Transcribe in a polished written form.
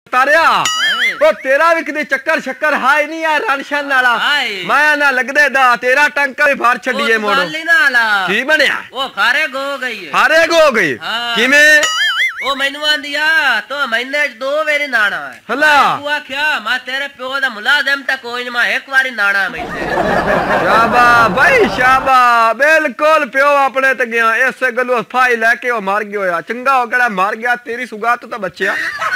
तारिया ओ तेरा भी कदे चक्कर शक्कर हाय नहीं है रनशन वाला मैं ना लगदे दा तेरा टंका भी फार छड़िए मोड़ो की बनया ओ फारे गो गई है फारे गो गई किवें ओ मैनू आंदिया तो महीने 2 वेरी नाना है हला तू आख्या मैं तेरे प्यो दा मुलाजिम तक कोई नहीं मैं एक बारी नाना मैंने शाबा भाई शाबा बिल्कुल प्यो अपने ते गया इस गलू फाई लेके ओ मर गया चंगा हो केड़ा मर गया तेरी सुगात तो बच्चिया